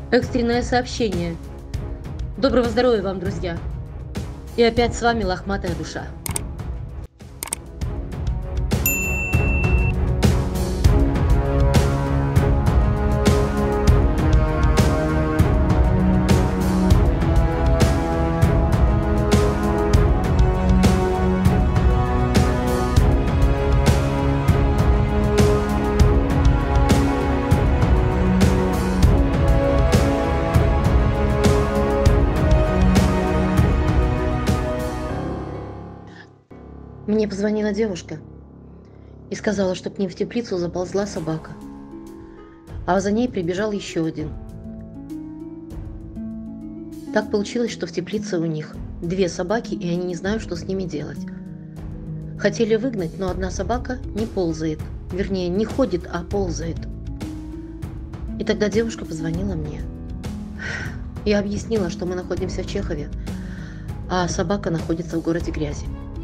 Экстренное сообщение. Доброго здоровья вам, друзья. И опять с вами лохматая душа. Мне позвонила девушка и сказала, что к ним в теплицу заползла собака, а за ней прибежал еще один. Так получилось, что в теплице у них 2 собаки, и они не знают, что с ними делать. Хотели выгнать, но одна собака не ползает, вернее, не ходит, а ползает. И тогда девушка позвонила мне. Я объяснила, что мы находимся в Чехове, а собака находится в городе Грязи.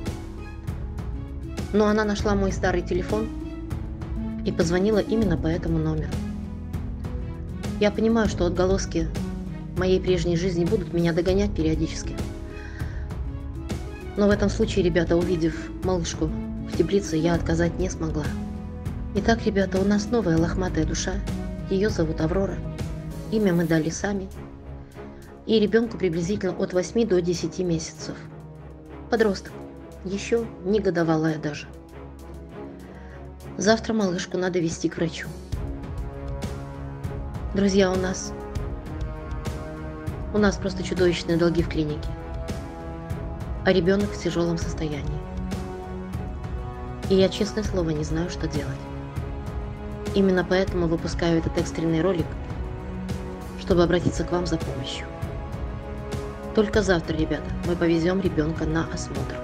Но она нашла мой старый телефон и позвонила именно по этому номеру. Я понимаю, что отголоски моей прежней жизни будут меня догонять периодически. Но в этом случае, ребята, увидев малышку в теплице, я отказать не смогла. Итак, ребята, у нас новая лохматая душа. Ее зовут Аврора. Имя мы дали сами. И ребенку приблизительно от 8 до 10 месяцев. Подросток. Еще не годовалая даже. Завтра малышку надо везти к врачу. Друзья, у нас просто чудовищные долги в клинике. А ребенок в тяжелом состоянии. И я, честное слово, не знаю, что делать. Именно поэтому выпускаю этот экстренный ролик, чтобы обратиться к вам за помощью. Только завтра, ребята, мы повезем ребенка на осмотр.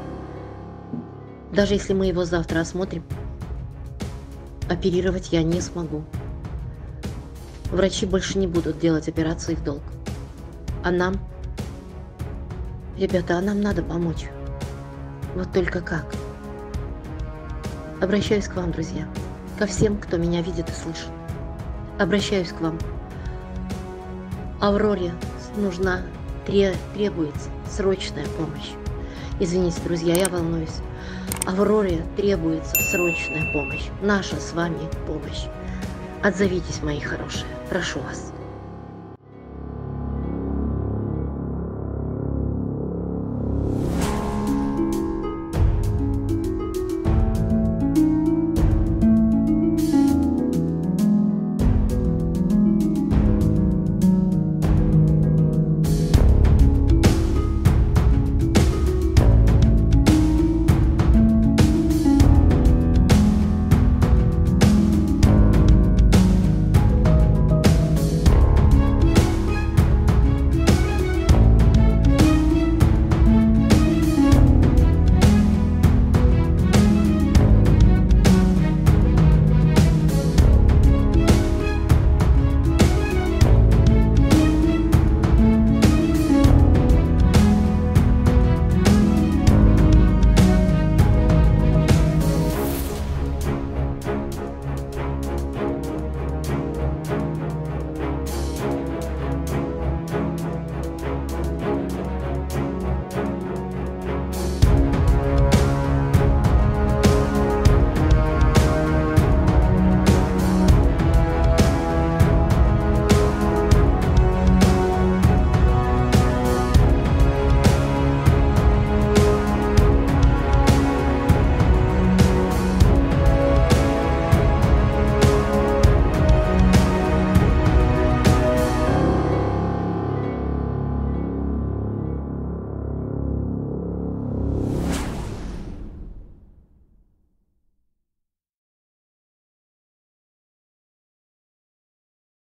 Даже если мы его завтра осмотрим, оперировать я не смогу. Врачи больше не будут делать операции в долг. А нам, ребята, нам надо помочь. Вот только как? Обращаюсь к вам, друзья. Ко всем, кто меня видит и слышит. Обращаюсь к вам. Авроре требуется срочная помощь. Извините, друзья, я волнуюсь. Авроре требуется срочная помощь. Наша с вами помощь. Отзовитесь, мои хорошие. Прошу вас.